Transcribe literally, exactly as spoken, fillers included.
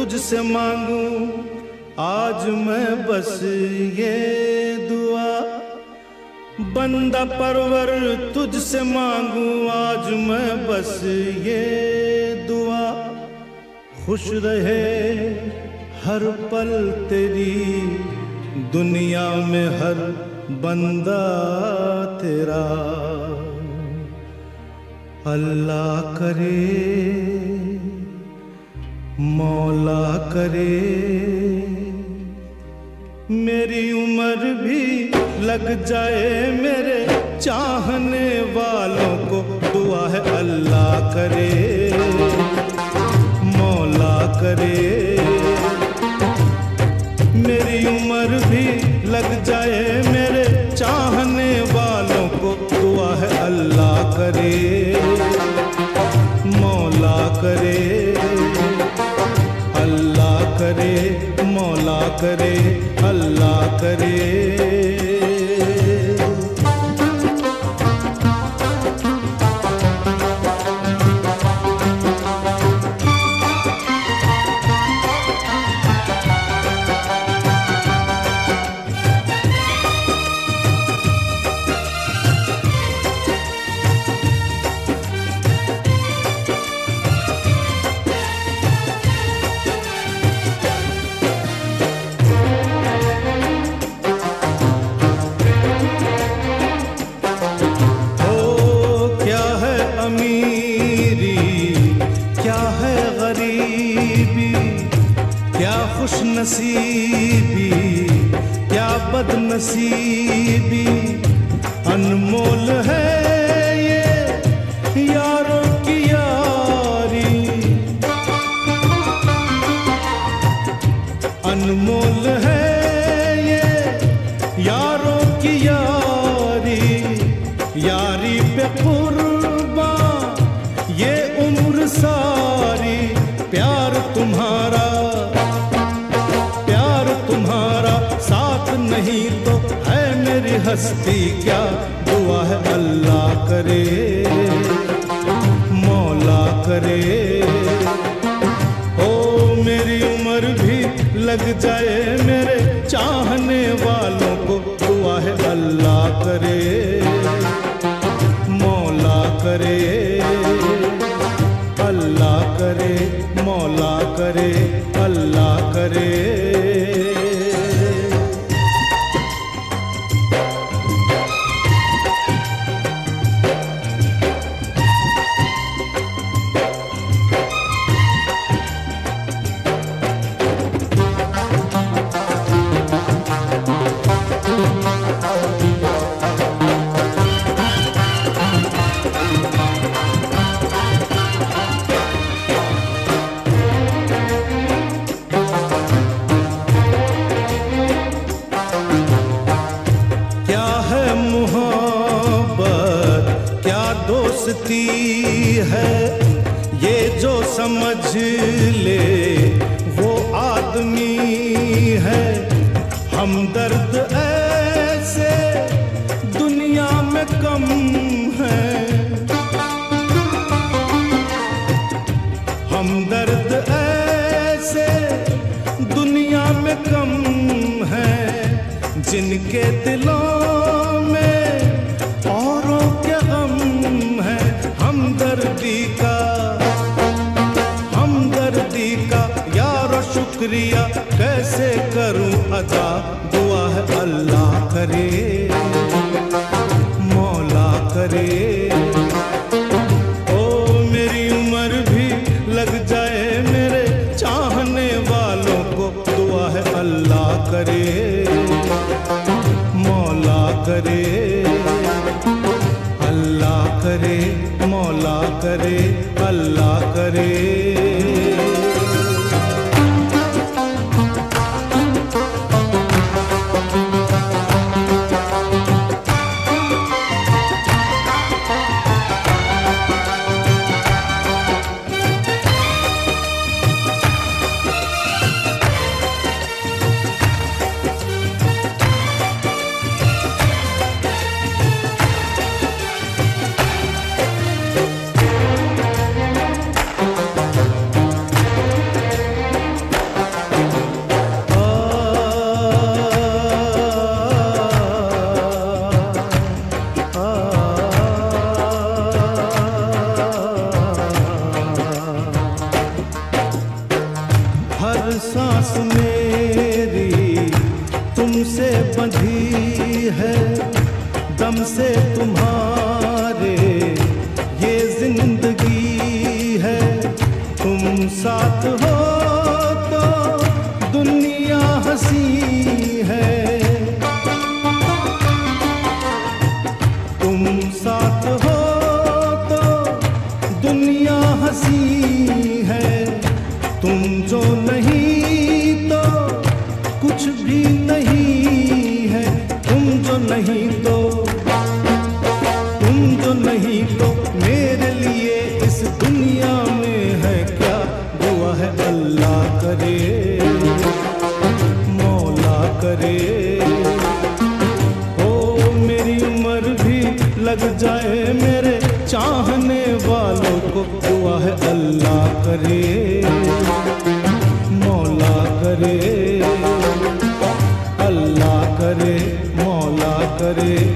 तुझसे मांगूं आज मैं बस ये दुआ, बंदा परवर तुझसे मांगूं आज मैं बस ये दुआ, खुश रहे हर पल तेरी दुनिया में हर बंदा तेरा। अल्लाह करे मौला करे मेरी उम्र भी लग जाए मेरे चाहने वालों को दुआ है। अल्लाह करे मौला करे मेरी उम्र भी लग जाए मेरे चाहने वालों को दुआ है। अल्लाह करे मौला करे, अल्लाह करे मौला करे, अल्लाह करे। नसीबी क्या बदनसीबी अनमोल है ये यारों की यारी, अनमोल है ये यारों की यारी, यारी पे कुर्बान ये उम्र सारी। प्यार तुम्हारा नहीं तो है मेरी हस्ती क्या, दुआ है अल्लाह करे मौला करे। ओ मेरी उम्र भी लग जाए मेरे चाहने वालों को दुआ है। अल्लाह करे मौला करे, अल्लाह करे मौला करे, अल्लाह करे। दोस्ती है ये जो समझ ले वो आदमी है, हमदर्द ऐसे दुनिया में कम है, हमदर्द ऐसे दुनिया में कम है, जिनके दिलों में औरों के गम है। हमदर्दी का हमदर्दी का यारो शुक्रिया कैसे करूं अदा, दुआ है अल्लाह करे मौला करे। ओ मेरी उम्र भी लग जाए मेरे चाहने वालों को दुआ है। अल्लाह करे मौला करे, अल्लाह करे मौला करे, अल्लाह करे। तुमसे बंधी है दम से तुम्हारे ये जिंदगी है। तुम साथ हो तो दुनिया हंसी है, तुम साथ हो तो दुनिया हंसी है। तुम जो नहीं तो कुछ भी नहीं है, तुम जो नहीं तो तुम जो नहीं तो मेरे लिए इस दुनिया में है क्या। दुआ है अल्लाह करे मौला करे, ओ मेरी उम्र भी लग जाए मेरे चाहने वालों को। दुआ है अल्लाह करे मौला करे, अल्लाह करे मौला करे।